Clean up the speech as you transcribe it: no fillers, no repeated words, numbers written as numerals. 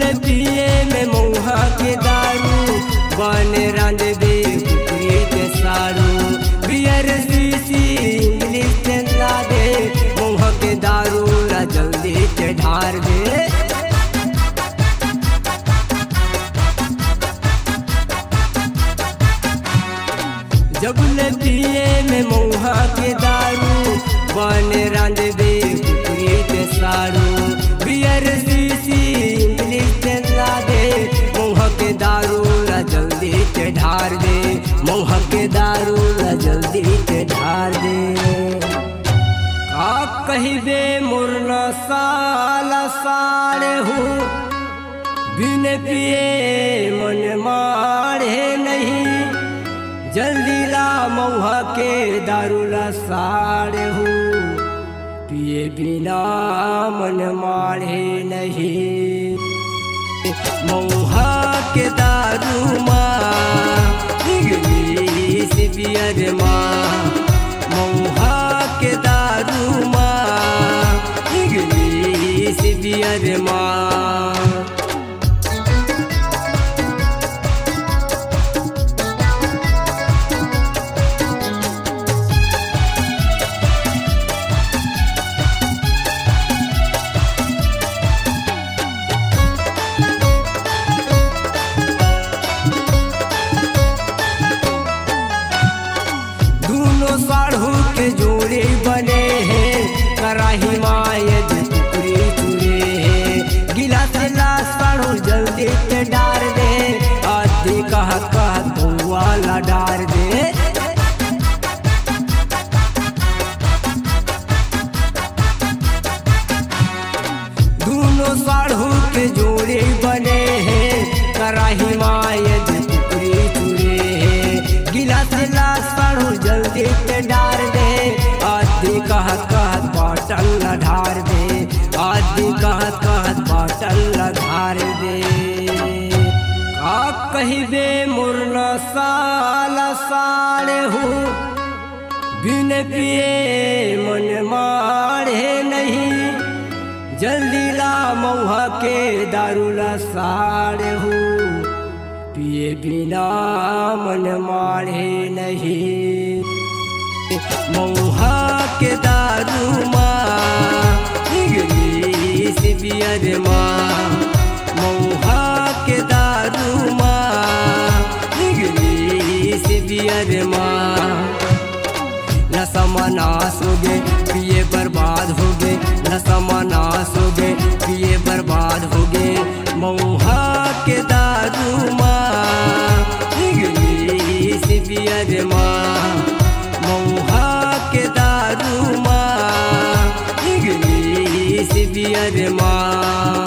ले पिए में मऊहा के दारू बन रांध दे कुकरी के सारू बियर सीसी इंग्लिश के ला दे मऊहा के दारू ला जल्दी के ढार दे। जब ले पिए में मऊहा के दारू बन रांध दे कुकरी के सारू बियर सीसी इंग्लिश के ला दे मऊहा के दारू ला जल्दी के ढार दे मऊहा के दारू ला जल्दी के ढार दे। आप कहिबे मुरना साला सारे हूँ बिन पिए मन मारे नहीं जल्दी ला मऊहा के दारू ला सारे हूँ पिए बिना मन मारे नहीं। मऊहा के दारू माँ इंग्लिश बियर माँ मऊहा के दारू माँ इंग्लिश बियर माँ। साढ़ू के जोड़े बने हैं कराही मायद टुकड़ी चुरे हैं गिलास ला साढ़ू जल्दी के डार दे आदि कह तो वाला डार दे। दोनों साढ़ू के जोड़े बने हैं कराही मायद टुकड़ी चुरे हैं गिलास ला साढ़ू जल्दी के डार दे आदि कहत बाटल ला ढार दे आदि कहत बाटल ला ढार दे। आप कहिबे मुरना साला सारे हूँ बिन पिए मन मारे नहीं जल्दी ला मऊहा के दारू ला सारे हूँ पिए बिना मन मारे नहीं। मऊहा के दारू माँ इंग्लिश बियर माँ मऊहा के दारू माँ इंग्लिश बियर माँ। नशा नाश हो गए पिए बर्बाद हो गए नशा नाश हो गए पिए बर्बाद हो गए मऊहा के दारू माँ इंग्लिश बियर माँ मऊहा के दारू माँ इंग्लिश बियर माँ।